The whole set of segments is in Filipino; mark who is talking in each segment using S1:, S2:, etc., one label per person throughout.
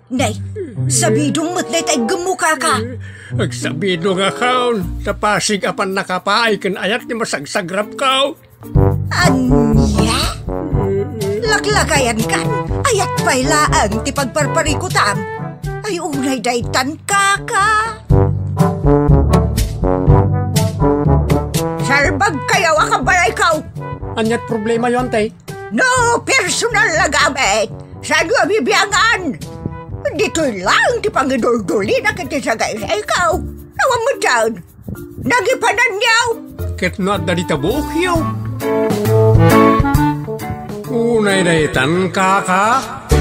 S1: Nay, sabidong mo't tay gemuka ka.
S2: Agsabido nga kaon, sa pasig apan nakapaay kan ayat ni masagsagrap kao.
S1: Anya? Laklakayan kan, ayat pa'y laang ti pagparparikutam. Ay unay daytan kaka. Sarbag kayaw akabalay kao.
S2: Anyat problema yon, tay?
S1: No personal na gamit. Sa bibiyangan. Dito'y lang ti pangidol-duli na kita sa gaya sa ikaw. Nawang mo dyan. Nagipanan niyaw.
S2: Ket no at dalita buok yaw. Unay daytan kaka.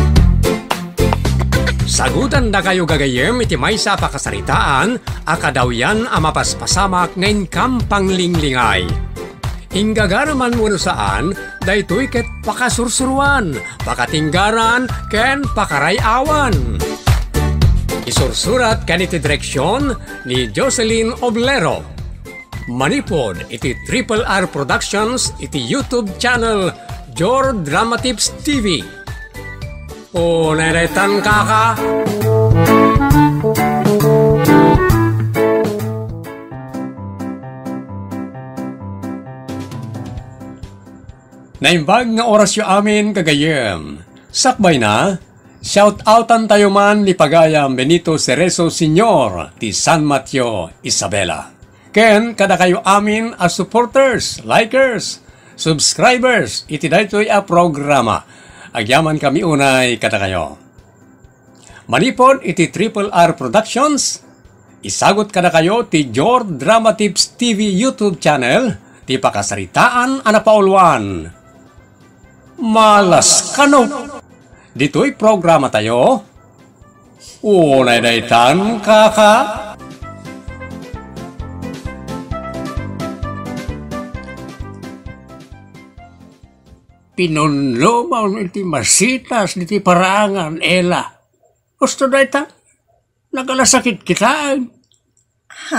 S2: Sagutan da kayo gagayem iti maysa pakasaritaan, akadaw yan amapaspasamak ngayon kampang linglingay. Hinggagaraman mo saan, daytoy ket pakasursuruan, pakatinggaran, ken pakarayawan. Isursurat ken iti direksyon ni Jocelyn Oblero. Manipod iti Triple R Productions iti YouTube channel Jor Drama Tips TV. O neretan kaka. Naimbag nga oras yu amin kagayem. Sakbay na, shout-outan tayo man ni Pagayam Benito Cerezo Sr. ti San Mateo, Isabela. Ken kada kayo amin as supporters, likers, subscribers, iti daytoy a programa. Agyaman kami unay kada kayo. Manipod iti Triple R Productions, isagot kada kayo ti Jor Drama Tips TV YouTube channel, ti pakasaritaan anapaulwan. Malas kano. Dito'y programa tayo. Unay daytan kaka. Pinunlo mo iti masitas iti parangan, Ela. Gusto daytan? Nagalasakit kita.
S1: Ha?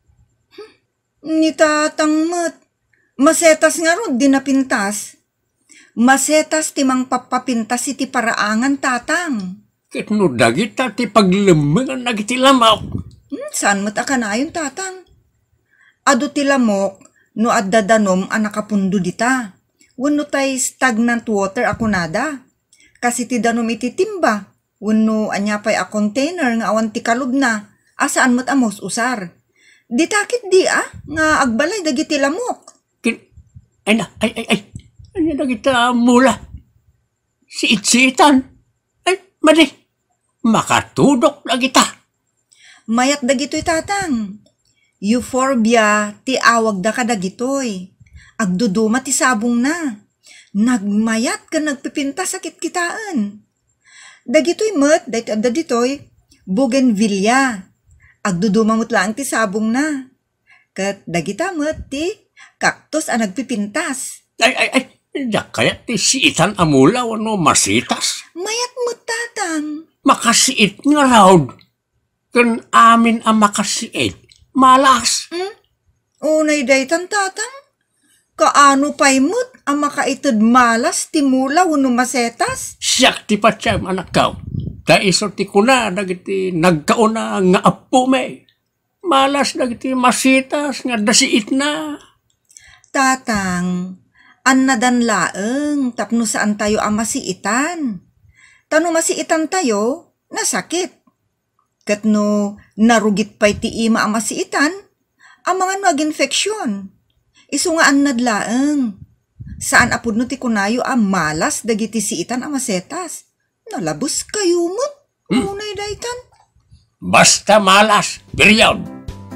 S1: Ni tatang mat. Masetas nga ron, di napintas. Masetas timang papapintas iti paraangan tatang.
S2: Kitno dagita ti paglemengan nagiti lamok.
S1: Saan mo't akanayon tatang? Ado ti lamok no addadanom ang nakapundo dita. Wano tay stagnant water ako nada. Kasi ti danom iti timba. Wano anyapay a container nga awan ti kalub na. Asaan mo't amos usar. Di takit di nga agbalay dagiti lamok.
S2: Ay. Ano na kita mula? Siit-siitan. Ay, mali. Makatudok na kita.
S1: Mayat dagitoy tatang. Euphorbia ti awag da ka dagitoy. Agduduma ti sabong na. Nagmayat ka nagpipinta sakit kitaan. Dagitoy met, dagitoy, bougainvillea. Agduduma mo't lang ti sabong na. Kat dagita met ti cactus ang nagpipintas.
S2: Ay. Kaya ti siitan amula wano masitas.
S1: Mayat mo tatang.
S2: Makasiit nga raud. Kan amin ang makasiit. Malas.
S1: Unay daytan tatang. Kaano pa'y mo't ang makaitid malas ti mula wano masetas?
S2: Siyak ti patsam anak kao. Daisor ti kuna dagiti nagkauna nga apo me. Malas dagiti masitas nga dasiit na.
S1: Tatang. Annadan laeng tapno saan tayo ang masiitan. Tano masiitan tayo, nasakit. Katno narugit pa'y ti ima ang masiitan, ang mga nag-infeksyon. Isu nga annad laeng. Saan apod no ti kunayo ang malas dagiti siitan ang masetas. Nalabos kayo mo't. Unay daytan.
S2: Basta malas, period.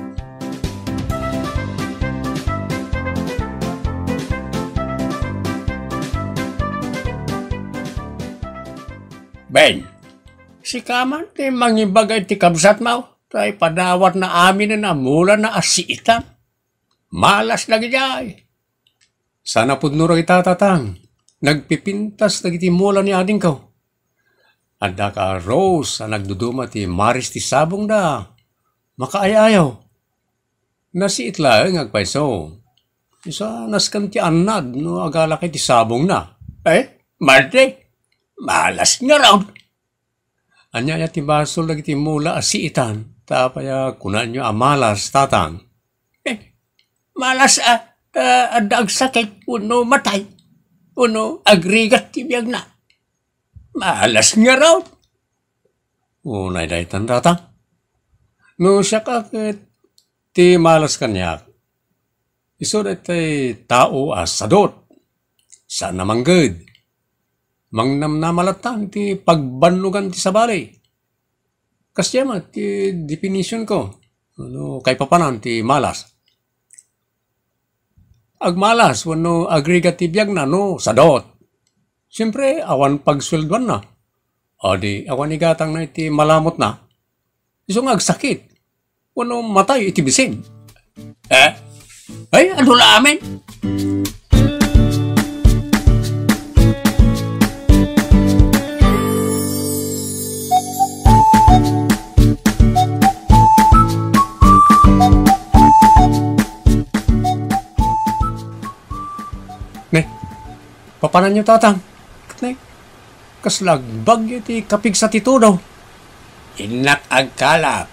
S2: Ben, si kaman ti mangibagay ti kabsat mo, tay padawat na amin na mula na asiitan. Malas na gijay. Sana pudnuro kita tatang, nagpipintas na giti mula ni ading ko. Adda ka Rose ang nagduduma ti maris ti sabong da. Makaayayaw. Nasiit lang agpaiso. Isa naskan ti anad no agala kay ti sabong na. Marte. Malas nga raw. Anya ya timbasol lagi timula asiitan. Tapaya kunan nyo amalas tatang.
S3: Malas adag sakit uno matay. Uno agrigat tibiyag na. Malas nga raw.
S2: Unay daytan tatang. No siya kakit ti malas kanyak. Iso tay tao asadot. Saan namang good. Mangnam na malatan ti pagbanlugan ti sabali. Kasya ma ti definition ko. Ano, kay papanan ti malas. Agmalas, wano agregatibiyag na no, sadot. Siyempre, awan pagswelduan na. Adi, awan igatang na iti malamot na. Isong agsakit. Wano matay iti bisin.
S3: Ay, ano la amin?
S2: Papanan nyo tatang. Kaslagbag iti kapig sa titudaw.
S3: Inak agkalap.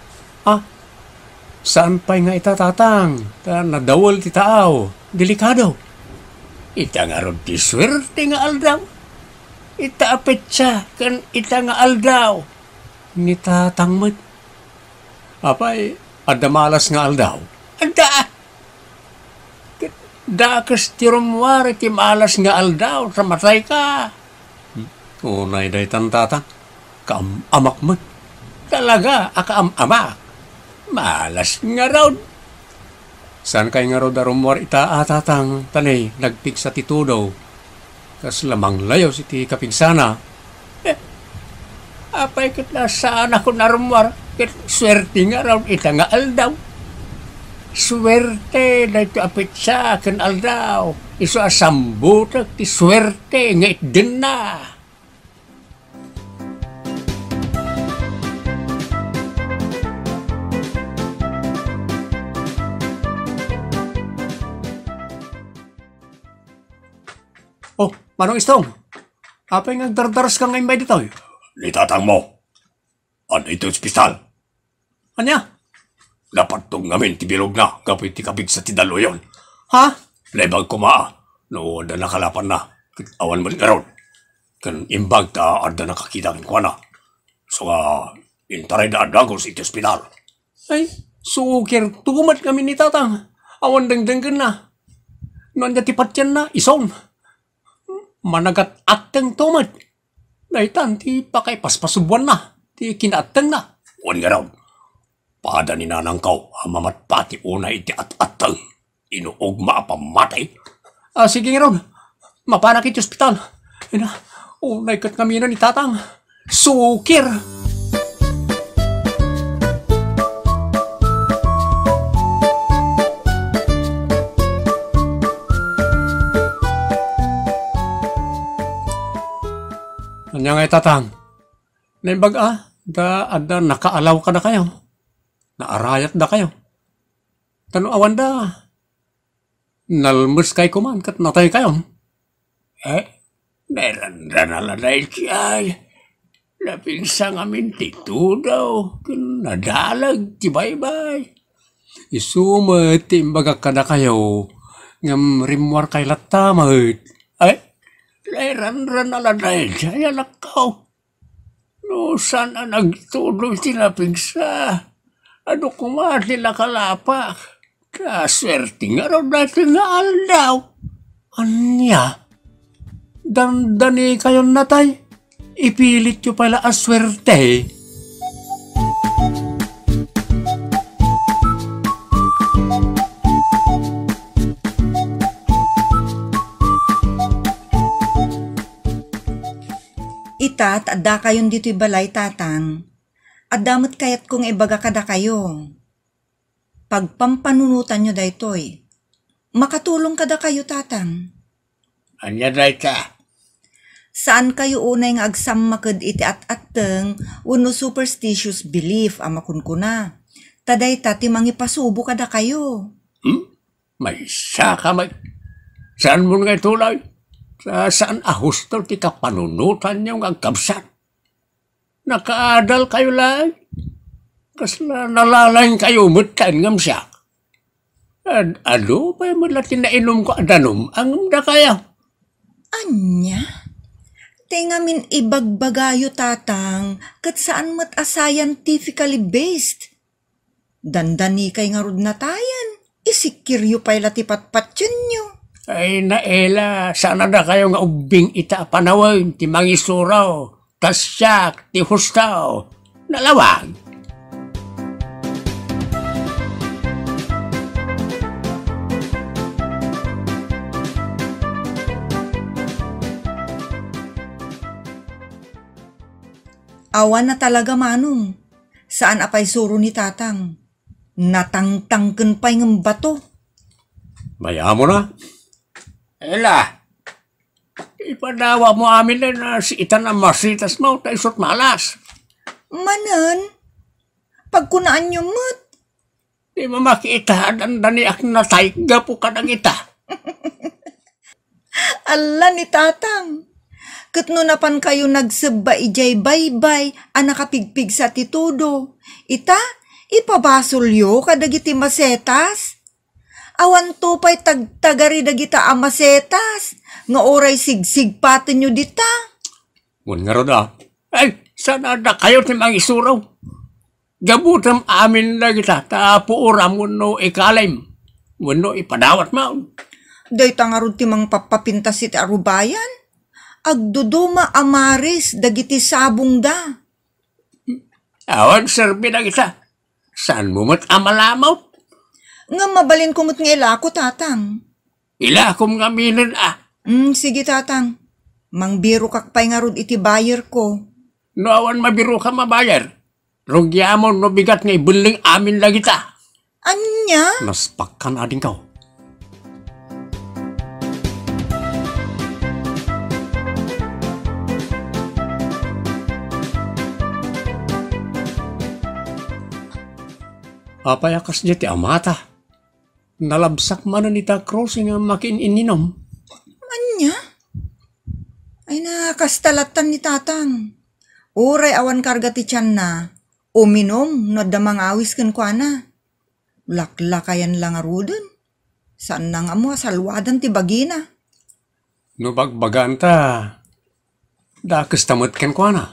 S2: Saan pa'y nga ita tatang? Nadawal ti taaw. Delikado.
S3: Ita nga ron ti swerte nga aldaw. Ita apet siya kan ita nga aldaw.
S2: Ni tatang mat. Apay, adamalas nga aldaw.
S3: Anda! Dakas ti rumwari ti malas nga aldaw. Ramatay ka.
S2: Unay daytan tatang. Kaamak mat.
S3: Talaga, akaam-amak. Malas nga raw.
S2: Saan kay nga raw darumwar ita tatang tanay nagpig sa titudaw. Kas lamang layo si ti kapigsana.
S3: Apay kit na saan ako narumwar. Kit swerte nga raw ita nga aldaw. Swerte na ito apit siya kan aldaw. Iso asambutak ti swerte nga itdin na.
S2: Oh, manong istong. Apay nga dardaras ka ngayon ba dito?
S3: Ni tatang mo. Ano ito ospital?
S2: Anya?
S3: Dapat tong ngamin ti bilog na kapit ti kabig sa tidalo yon.
S2: Ha?
S3: Lebag kumaa. No, ada nakalapan na. Awan mo rin karon. Kan imbag ta ada nakakita kin kwa na. So, intaray na adagos iti ospital.
S2: Ay, sukir. Tugumat kami ni tatang. Awan dengdenggan na. Nanda ti patyan na, isong. Managat ateng tumat. Daitan, ti pakay paspasubuan na. Ti kinaateng na.
S3: Wan nga raw. Pada ni nanang kau, amamat pati una iti at-atang. Inuog maapamatay.
S2: Sige nga ron. Mapanak iti ospital. Ina, unay kat kami na ni tatang. Sukir. Kanya nga tatang. Naimbag ada nakaalaw ka na kayo. Naarayat da kayo. Tano awan da. Nalmus kay kuman kat natay kayo.
S3: Meron na nalanay siya. Napinsang amin tito daw. Nadalag, tibay-bay.
S2: Isumat, imbaga ka na kayo. Ngam rimwar kay latamad.
S3: Meron na nalanay siya. Nakaw. No, sana nagtulog tinapigsa. Ano kumati nakalapak? Kaswerte nga raw natin nga aldaw.
S2: Anya? Dandani kayo natay. Ipilit nyo pala aswerte.
S1: Itat, adda kayon dito'y balay tatang. Adamot kayat kong ibaga kada kayo. Pagpampanunutan nyo daytoy. Makatulong kada kayo tatang.
S3: Anya day ka?
S1: Saan kayo unay nga agsam makad iti at-ateng uno superstitious belief amakunkuna. Taday tati mangipasubo kada kayo.
S3: May saka may... Saan mo nga tulay? Saan ahustol ti kapanunutan nyo nga agkabsat? nakaadal kayo lang. Kasla nalalain kayo mutan ngam siya. Ado pa yung latin na inom ko adanom ang da kaya.
S1: Anya? Tingamin ibagbagayo tatang kat saan mat scientifically based. Dandani kay nga rod na tayan. Isikiryo pa'y latipat-patyan nyo.
S3: Ay naela, sana na kayo nga ubing ita panawin, ti mangisuraw, tasyak, ti hustaw, nalawag.
S1: Awan na talaga manong. Saan apay suro ni tatang? Natangtangken pa'y ng bato.
S3: Maya mo na. Ela, ipadawa mo amin na si itan ang masitas mo, tayo isot malas.
S1: Manan, pagkunaan nyo mat.
S3: Di mo makiitahan ang daniak na tayga po ka ng ita.
S1: Ala ni tatang. Katno napan kayo nagsaba ijay baybay, nakapigpig sa titudo. Ita, ipabasolyo kadagiti masetas. Awan to pa'y tagtagari dagita amasetas. Nga oray sigsig patin nyo dita.
S3: Ngun nga ron ay, sana na kayo ti mangisuraw. Gabutam amin na kita, tapuuram no ikalim. Wano ipadawat mo.
S1: Day tangarod ti mang papapintas iti arubayan. Agduduma amaris dagiti sabong da.
S3: Awan serbi na kita. Saan mo mat amalamaw?
S1: Nga mabalin kumot nga ilako tatang.
S3: Ila kong ngaminan
S1: Sige tatang. Mangbiro kakpay nga rod iti bayer ko.
S3: No awan mabiro ka mabayar. Rugyamon no bigat nga ibuling amin na kita.
S1: Anya?
S3: Naspak ka na din ka. Apayakas niya ti amata. Nalabsak man ni ta crossing ang makin-ininom.
S1: Anya? Ay nakastalatan ni tatang. Uray awan karga ti tiyan na. Uminom no damang awis kan kwa na. Laklakayan lang arudon. Saan na nga mo salwadan ti bagina?
S3: No bagbagan ta. Dakas tamot kan kwa na.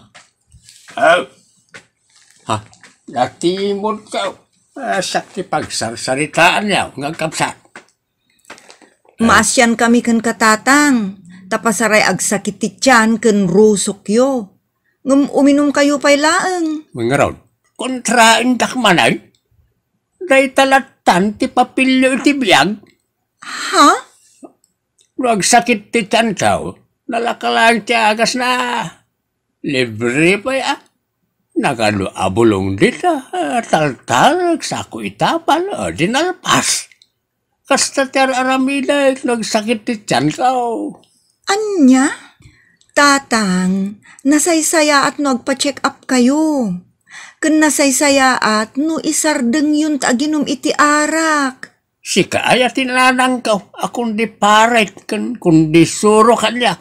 S3: Ha? Natimod ka. Sakti pagsarsaritaan niya, ngagkapsat.
S1: Maasyan kami kan katatang, tapasaray agsakit ti tiyan kan rusok yo. Uminom kayo pa'y laeng.
S3: Mga raw, kontrain dakmanay, day talatan ti papilyo iti biyag.
S1: Ha?
S3: Nagsakit ti tiyan tao, nalakalang ti agas na. Libre pa ya. Nagano abulong dita, tal-tal, sako itapal, dinalpas. Kasta ter aramida, nagsakit ti tiyan kao.
S1: Anya? Tatang, nasaysaya at nagpa-check up kayo. Kun nasaysaya at no isardeng yun taginom iti arak.
S3: Sika ay tinanang kao, akong di paret, kundi suro kanya.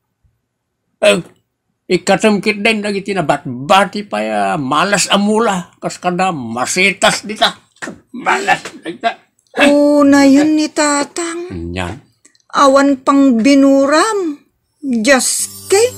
S3: Ikatamkit din na iti na bat-bati pa ya, malas amula, kas kada masitas dita. Malas dita.
S1: Na yun ni tatang.
S3: Yan.
S1: Awan pang binuram. Just kay.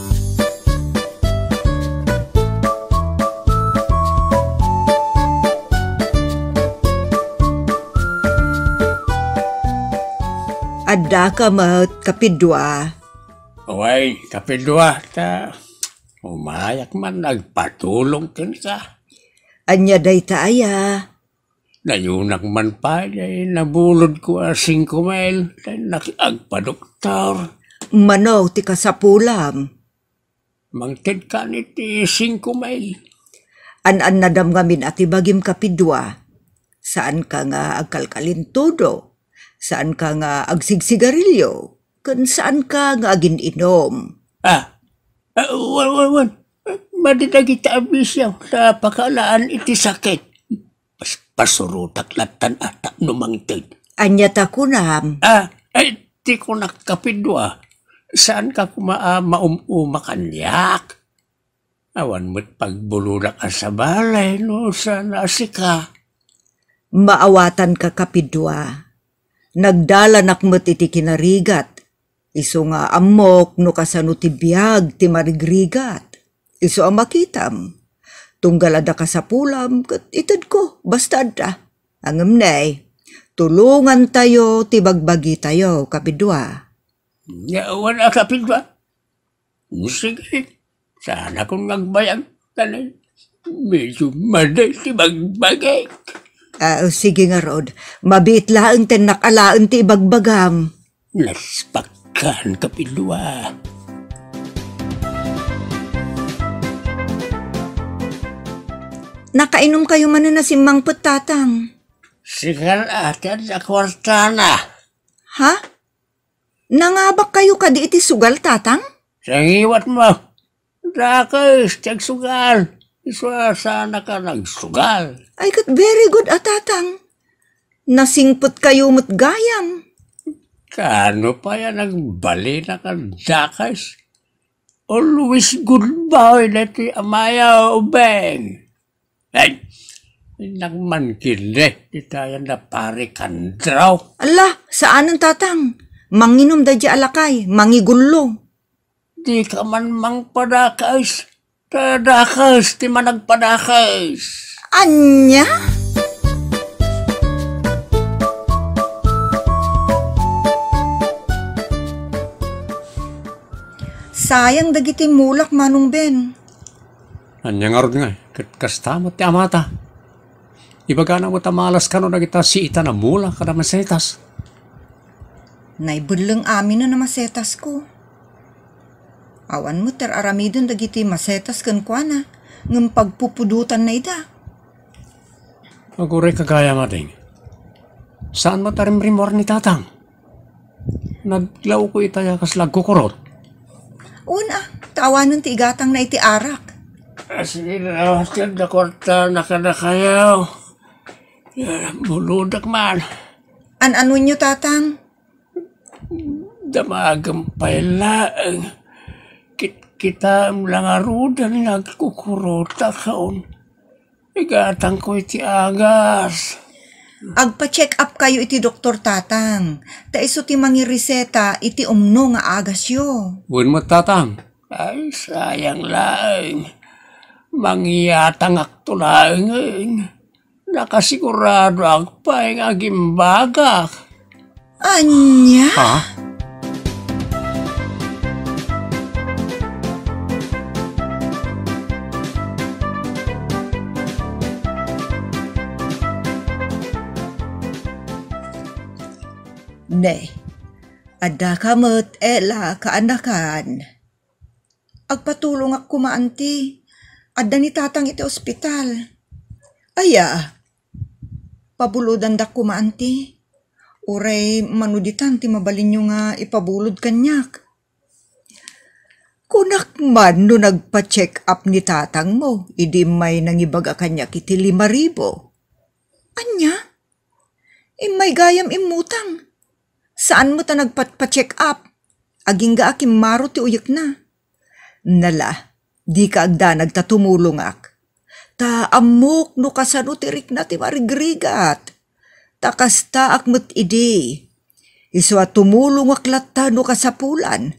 S1: Adda ka mat kapidwa.
S3: Uy, kapidwa, ta. Umayak man, nagpatulong kin ka.
S1: Anya day taaya.
S3: Nayunak man pa, nabulod ko 5 mile, nakiagpa-doktor.
S1: Manaw ti kasapulam.
S3: Mangted ka niti 5 mile.
S1: An nadam ngamin ati bagim kapidwa. Saan ka nga agkalkalintudo? Saan ka nga agsigsigarilyo? Kun saan ka nga agininom?
S3: Wan. Madidagita abisyaw sa pakalaan iti sakit. Pasurutak latan atak numangtid.
S1: Anya ta kunam.
S3: Di ko nakapidwa. Saan ka makanyak? Awan mo't pagbulula ka sa balay no sa nasika.
S1: Maawatan ka kapidwa. Nagdala nakmet iti kinarigat. Iso nga amok no kasano ti biyag ti marigrigat. Iso ang makitam. Tunggalada ka sa pulam kat itad ko basta da. Angam nay, tulungan tayo ti bagbagi tayo kapidwa.
S3: Yawan na kapidwa. Sige, sana kung nagbayag ka na. Medyo maday ti bagbagay.
S1: Sige nga Rod, mabit laang ten nakalaan ti ibagbagam.
S3: Naspakan kapidwa.
S1: Nakainom kayo man na simang putatang.
S3: Sigal atin sa kwarta na.
S1: Ha? Nangabak kayo kadi iti sugal tatang?
S3: Sangiwat mo. Rakos, tiyag sugal. Iswa sana ka nagsugal.
S1: Ay kat very good tatang. Nasingpot kayo mo't gayam.
S3: Kano pa yan nagbali na ka dakas? Always goodbye na ti amaya ubeng. Ay, nagmankili. Di tayo na pare kandraw.
S1: Ala, saan ang tatang? Manginom da di alakay, mangigullo.
S3: Di ka man mang padakas. Padakas, di man nagpadakas.
S1: Anya? Sayang dagiti mulak manong Ben.
S2: Anya nga ron nga, kasta mo ti amata. Ibaga na mo tamalas ka no nagita si ita na mula ka na masetas.
S1: Naibudlang amin na masetas ko. Awan mo ter aramidon dagiti masetas kan kwa na, ng pagpupudutan na ida.
S2: Aguray kagaya mating. Saan mo tarim-rimor ni tatang? Naglaw ko itaya kaslag kukurot.
S1: Una, tawanan ti igatang na iti arak.
S3: Sige na, tiyan na kwarta na ka na kayo. Buludak man.
S1: Ano nyo tatang?
S3: Damagampay lang. Kita lang arudan nagkukurota kaon. Igatang ko iti agas.
S1: Agpa-check up kayo iti doktor tatang. Ta iso ti mangireseta iti umno nga agas yo.
S2: Buwan mo tatang.
S3: Ay, sayang lang. Mangyatang akto lang. Nakasigurado ang paing agimbagak.
S1: Anya?
S2: Ha?
S1: Ne, ada kamot ela kaanakan. Agpatulong ak kumaanti. Ada ni tatang iti ospital. Aya, pabuludan da kumaanti. Uray manuditan ti mabalin nyo nga ipabulod kanyak. Kunak man no nagpa-check up ni tatang mo, idi may nangibaga kanyak iti 5,000. Anya? Imay gayam imutang. Saan mo ta nagpa-check up? Aging ga akim maro ti uyak na. Nala, di ka agda nagtatumulong ak. Ta amok no kasano tirik na ti marigrigat. Takasta akmet ide. Iswa tumulong ak latta no kasapulan.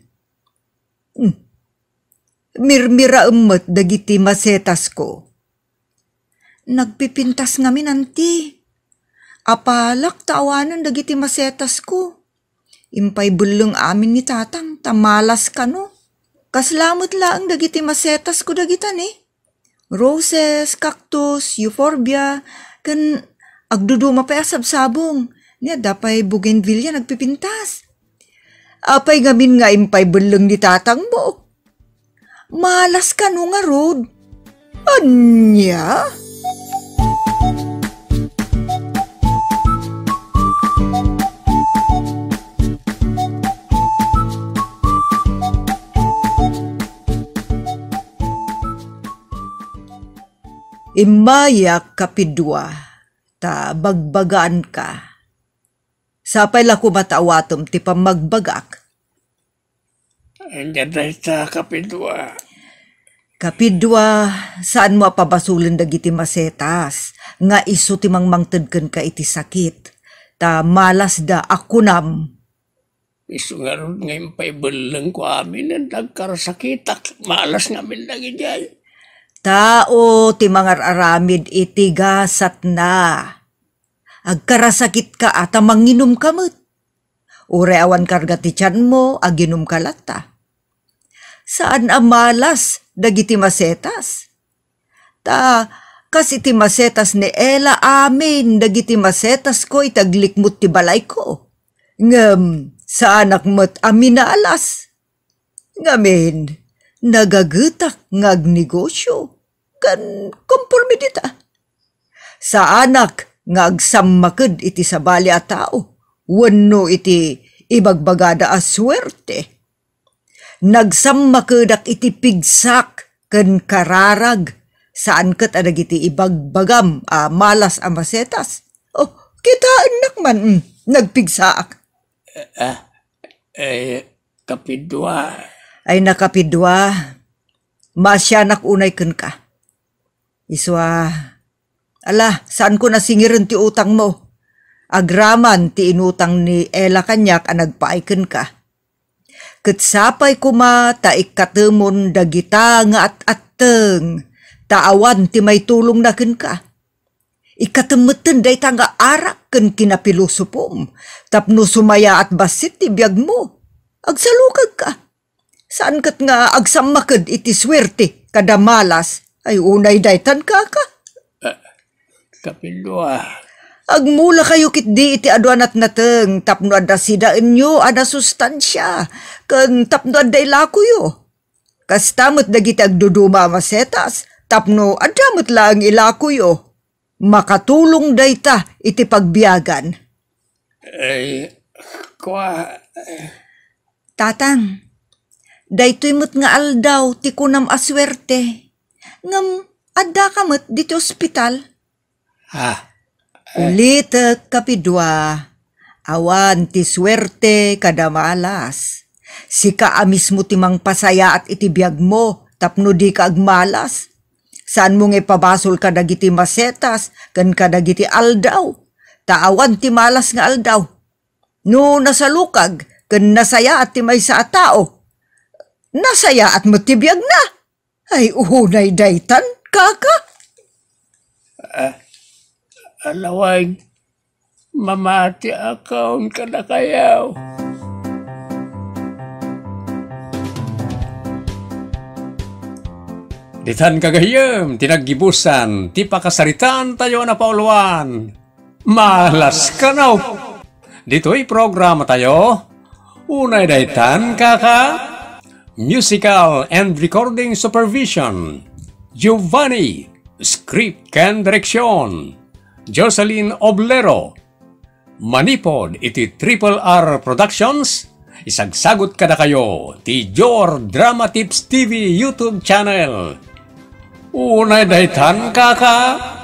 S1: Mirmira emmet dagiti masetas ko. Nagpipintas ngamin anti. Apalak tawanan dagiti masetas ko. Impay bulong amin ni tatang, tamalas ka no. Kaslamot laang dagiti masetas ko dagitan eh. Roses, cactus, euphorbia, kan agduduma pa sabsabong. Niya dapay bougainvillea nagpipintas. Apay gamin nga impay bulong ni tatang mo. Malas ka no nga Rod. Anya? Imayak kapidwa, ta bagbagaan ka. Sapay la kumatawatom ti pamagbagak.
S3: Ang ganda ita kapidwa.
S1: Kapidwa, saan mo pabasulin dagiti masetas, nga iso ti mangmangtedken ka iti sakit, ta malas da akunam.
S3: Iso nga ron ngayon paibalang ko amin ang nagkarasakitak. Malas ngamin lagi dyan.
S1: Tao ti mangararamid iti gasat na. Agkarasakit ka at manginom kamot. Ure awan karga ti tiyan mo, aginom kalata. Saan amalas dagiti masetas? Ta, kas iti masetas ni Ela amin, dagiti masetas ko itaglikmut ti balay ko. Ngem, sa anak mo't amin na alas. Ngamin, nagagutak ngagnegosyo, kan kompormidita. Sa anak, ngagsammaked iti sabali a tao, wenno iti ibagbagada a swerte. Nagsammakedak iti pigsak ken kararag, saan ket adag iti ibagbagam a malas a masetas. Oh, kitaan nakman, nagpigsaak.
S3: Kapidwa.
S1: Ay nakapidwa, masyanak unay ken ka. Iswa, ala, saan ko nasingiren ti utang mo? Agraman ti inutang ni Ela kanyak a nagpaayken ka. Ketsapay kuma ta ikatemon dagita nga at-atteng, taawan ti may tulong na ken ka. Ikatemeten day tangga arak ken kinapilusupom, tapno sumaya at basit ti biyag mo. Agsalukag ka. Saan kat nga agsammaked iti swerte kada malas, ay unay daytan ka.
S3: Kapidwa.
S1: Agmula kayo kit di iti aduan at nateng, tapno ada sidaan nyo, ada sustansya, kan tapno aday lakuyo. Kastamot dagiti agduduma masetas, tapno adamot lang ilakuyo. Makatulong dayta iti pagbiyagan. Tatang, daytoy mo't nga aldaw ti kunam aswerte. Ngam, adda ka mo't diti ospital. Ulitek kapidwa, awan ti swerte kada malas. Sika amis mo timang pasaya at itibiyag mo, tapno di ka agmalas. Saan mo nga pabasol ka dagiti masetas, kan ka dagiti aldaw. Taawan ti malas nga aldaw. No nasalukag, kan nasaya at ti may sa tao. Nasaya at matibiyag na. Ay unay daytan, kaka.
S3: Alawag, mamati akaon ka na kayaw.
S2: Ditan kagayem, tinaggibusan, ti pakasaritan tayo na pauluan. Malas ka na. Dito'y programa tayo. Unay daytan kaka. Musical and Recording Supervision. Giovanni. Script and Direction. Jocelyn Oblero. Manipod iti Triple R Productions. Isagsagot kada kayo ti Jor Drama Tips TV YouTube channel. Unay daytan kaka.